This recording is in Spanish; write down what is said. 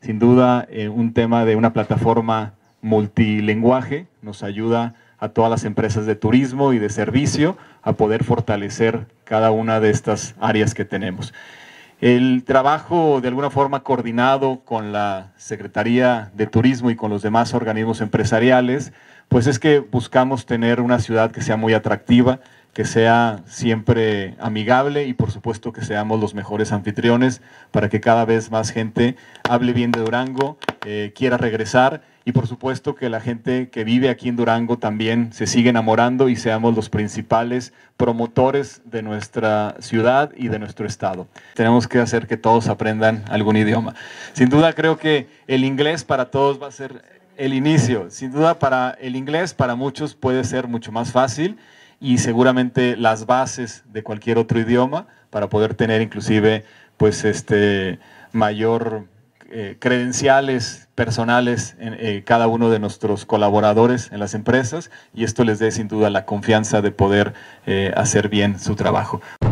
Sin duda, un tema de una plataforma multilingüe nos ayuda a todas las empresas de turismo y de servicio a poder fortalecer cada una de estas áreas que tenemos. El trabajo de alguna forma coordinado con la Secretaría de Turismo y con los demás organismos empresariales, pues es que buscamos tener una ciudad que sea muy atractiva, que sea siempre amigable y por supuesto que seamos los mejores anfitriones para que cada vez más gente hable bien de Durango, quiera regresar y por supuesto que la gente que vive aquí en Durango también se siga enamorando y seamos los principales promotores de nuestra ciudad y de nuestro estado. Tenemos que hacer que todos aprendan algún idioma. Sin duda creo que el inglés para todos va a ser el inicio. Sin duda para el inglés para muchos puede ser mucho más fácil y seguramente las bases de cualquier otro idioma para poder tener inclusive pues mayor credenciales personales en cada uno de nuestros colaboradores en las empresas y esto les dé sin duda la confianza de poder hacer bien su trabajo.